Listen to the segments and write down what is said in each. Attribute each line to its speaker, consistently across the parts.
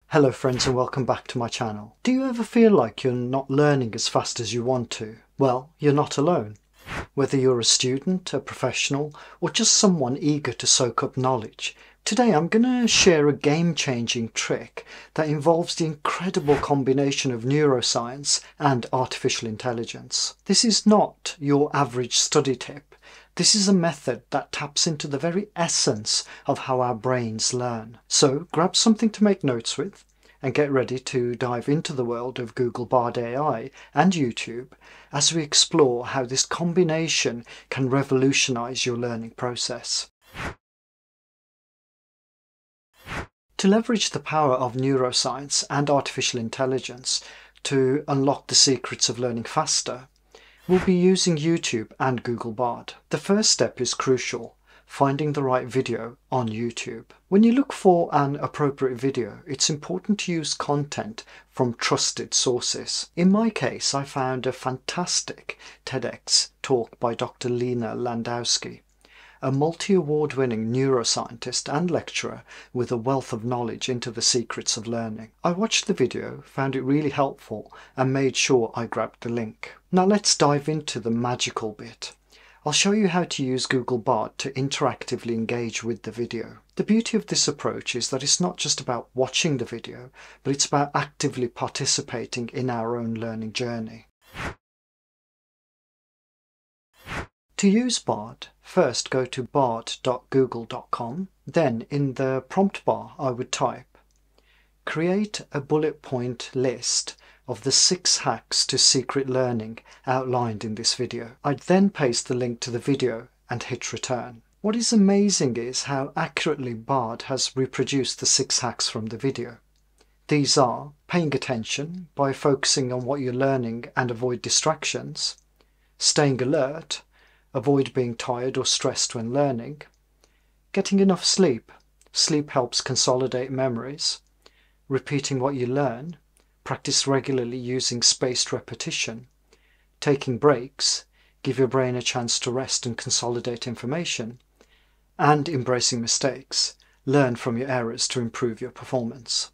Speaker 1: Hello friends and welcome back to my channel. Do you ever feel like you're not learning as fast as you want to? Well, you're not alone. Whether you're a student, a professional, or just someone eager to soak up knowledge, today I'm going to share a game-changing trick that involves the incredible combination of neuroscience and artificial intelligence. This is not your average study tip. This is a method that taps into the very essence of how our brains learn. So grab something to make notes with and get ready to dive into the world of Google Bard AI and YouTube as we explore how this combination can revolutionize your learning process. To leverage the power of neuroscience and artificial intelligence to unlock the secrets of learning faster, we'll be using YouTube and Google Bard. The first step is crucial, finding the right video on YouTube. When you look for an appropriate video, it's important to use content from trusted sources. In my case, I found a fantastic TEDx talk by Dr. Lena Landowski, a multi-award-winning neuroscientist and lecturer with a wealth of knowledge into the secrets of learning. I watched the video, found it really helpful, and made sure I grabbed the link. Now let's dive into the magical bit. I'll show you how to use Google Bard to interactively engage with the video. The beauty of this approach is that it's not just about watching the video, but it's about actively participating in our own learning journey. To use Bard, first go to bard.google.com, then in the prompt bar I would type, create a bullet point list of the 6 hacks to secret learning outlined in this video. I'd then paste the link to the video and hit return. What is amazing is how accurately Bard has reproduced the 6 hacks from the video. These are paying attention by focusing on what you're learning and avoid distractions, staying alert, avoid being tired or stressed when learning, getting enough sleep, sleep helps consolidate memories, repeating what you learn, practice regularly using spaced repetition, taking breaks, give your brain a chance to rest and consolidate information, and embracing mistakes, learn from your errors to improve your performance.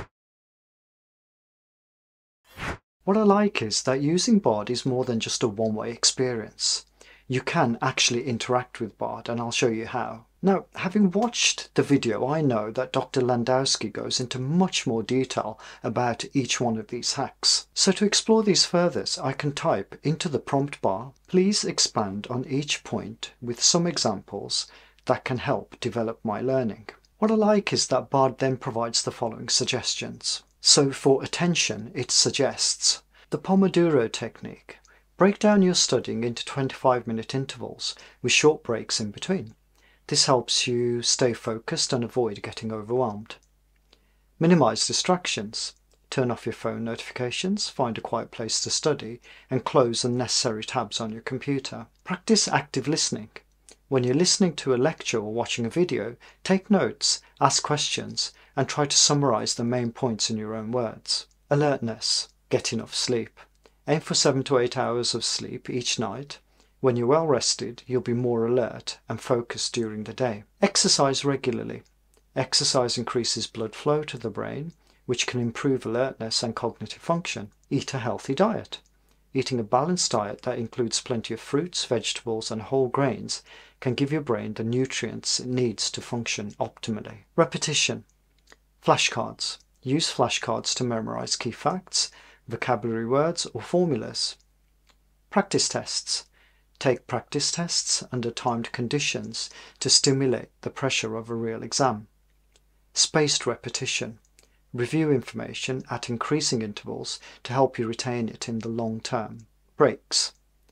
Speaker 1: What I like is that using Bard is more than just a one-way experience. You can actually interact with Bard, and I'll show you how. Now, having watched the video, I know that Dr. Landowski goes into much more detail about each one of these hacks. So to explore these further, I can type into the prompt bar, please expand on each point with some examples that can help develop my learning. What I like is that Bard then provides the following suggestions. So for attention, it suggests the Pomodoro technique. Break down your studying into 25-minute intervals with short breaks in between. This helps you stay focused and avoid getting overwhelmed. Minimize distractions. Turn off your phone notifications, find a quiet place to study, and close unnecessary tabs on your computer. Practice active listening. When you're listening to a lecture or watching a video, take notes, ask questions, and try to summarize the main points in your own words. Alertness. Get enough sleep. Aim for 7 to 8 hours of sleep each night. When you're well rested, you'll be more alert and focused during the day. Exercise regularly. Exercise increases blood flow to the brain, which can improve alertness and cognitive function. Eat a healthy diet. Eating a balanced diet that includes plenty of fruits, vegetables, and whole grains can give your brain the nutrients it needs to function optimally. Repetition. Flashcards. Use flashcards to memorize key facts, vocabulary words, or formulas. Practice tests. Take practice tests under timed conditions to stimulate the pressure of a real exam. Spaced repetition. Review information at increasing intervals to help you retain it in the long term. Breaks.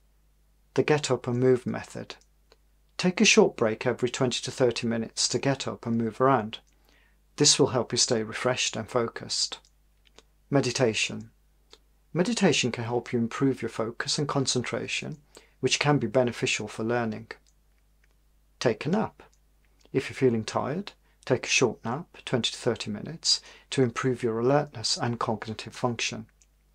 Speaker 1: The get up and move method. Take a short break every 20 to 30 minutes to get up and move around. This will help you stay refreshed and focused. Meditation. Meditation can help you improve your focus and concentration, which can be beneficial for learning. Take a nap. If you're feeling tired, take a short nap, 20 to 30 minutes, to improve your alertness and cognitive function.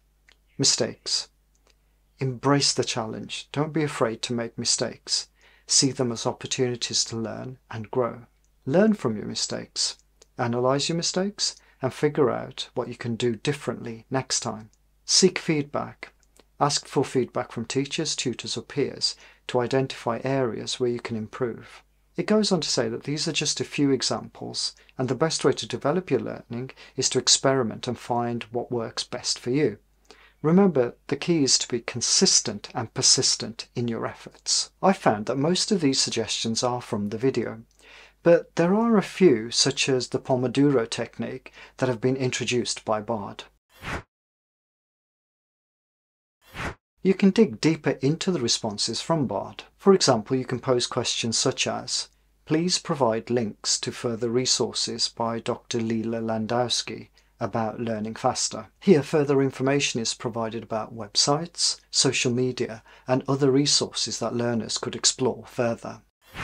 Speaker 1: Mistakes. Embrace the challenge. Don't be afraid to make mistakes. See them as opportunities to learn and grow. Learn from your mistakes. Analyze your mistakes and figure out what you can do differently next time. Seek feedback. Ask for feedback from teachers, tutors or peers to identify areas where you can improve. It goes on to say that these are just a few examples, and the best way to develop your learning is to experiment and find what works best for you. Remember, the key is to be consistent and persistent in your efforts. I found that most of these suggestions are from the video, but there are a few, such as the Pomodoro technique, that have been introduced by Bard. You can dig deeper into the responses from Bard. For example, you can pose questions such as, please provide links to further resources by Dr. Leela Landowski about learning faster. Here, further information is provided about websites, social media, and other resources that learners could explore further.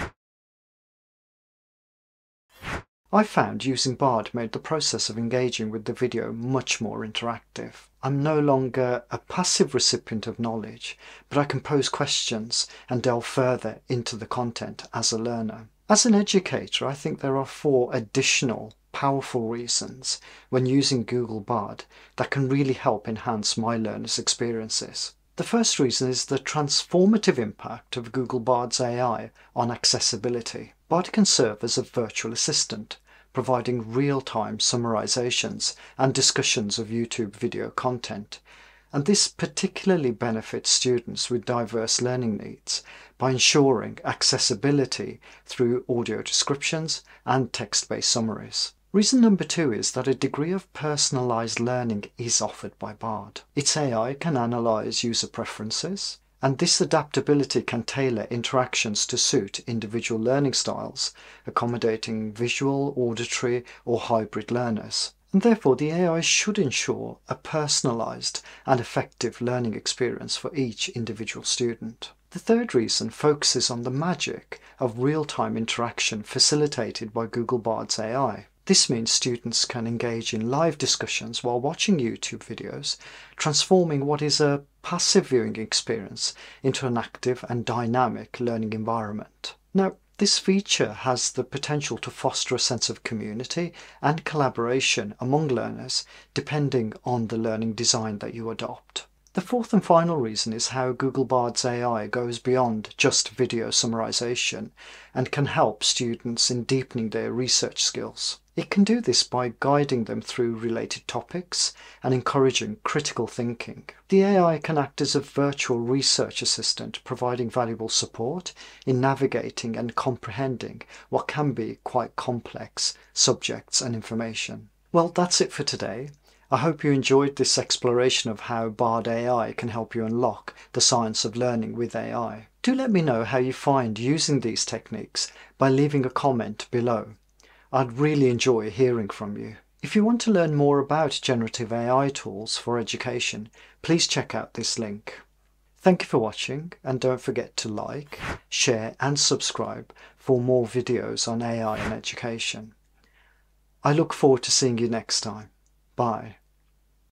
Speaker 1: I found using Bard made the process of engaging with the video much more interactive. I'm no longer a passive recipient of knowledge, but I can pose questions and delve further into the content as a learner. As an educator, I think there are 4 additional powerful reasons when using Google Bard that can really help enhance my learners' experiences. The first reason is the transformative impact of Google Bard's AI on accessibility. Bard can serve as a virtual assistant, providing real-time summarizations and discussions of YouTube video content. And this particularly benefits students with diverse learning needs by ensuring accessibility through audio descriptions and text-based summaries. Reason number 2 is that a degree of personalised learning is offered by Bard. Its AI can analyse user preferences, and this adaptability can tailor interactions to suit individual learning styles, accommodating visual, auditory or hybrid learners. And therefore the AI should ensure a personalised and effective learning experience for each individual student. The third reason focuses on the magic of real-time interaction facilitated by Google Bard's AI. This means students can engage in live discussions while watching YouTube videos, transforming what is a passive viewing experience into an active and dynamic learning environment. Now, this feature has the potential to foster a sense of community and collaboration among learners, depending on the learning design that you adopt. The fourth and final reason is how Google Bard's AI goes beyond just video summarization and can help students in deepening their research skills. It can do this by guiding them through related topics and encouraging critical thinking. The AI can act as a virtual research assistant, providing valuable support in navigating and comprehending what can be quite complex subjects and information. Well, that's it for today. I hope you enjoyed this exploration of how Bard AI can help you unlock the science of learning with AI. Do let me know how you find using these techniques by leaving a comment below. I'd really enjoy hearing from you. If you want to learn more about generative AI tools for education, please check out this link. Thank you for watching, and don't forget to like, share and subscribe for more videos on AI and education. I look forward to seeing you next time. Bye.